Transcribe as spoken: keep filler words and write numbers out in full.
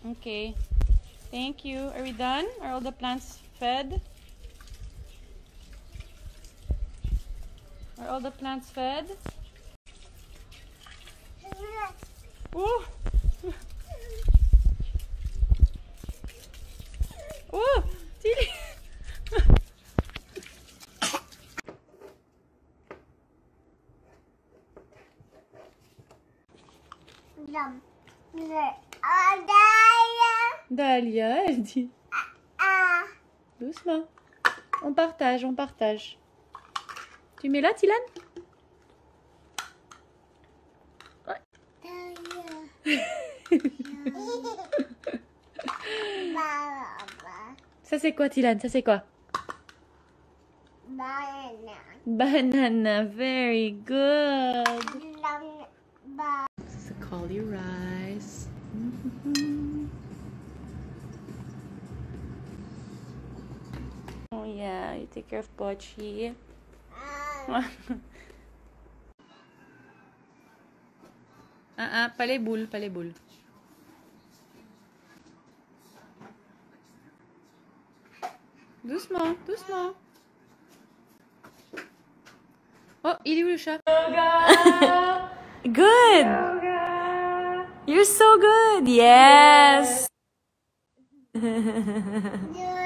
Okay. Thank you. Are we done? Are all the plants fed? Are all the plants fed? Oh! Oh! Tilly! Dahlia, elle dit. Doucement. On partage, on partage. Tu mets là, Tilan? Ça c'est quoi, Tilan? Ça c'est quoi? Banana. Banana, very good. This is a cauli rice. Oh yeah, you take care of Pochi. Ah ah, pas les boules, pas les boules. Doucement, doucement. Oh, il est où le chat? Good. You're so good. Yes.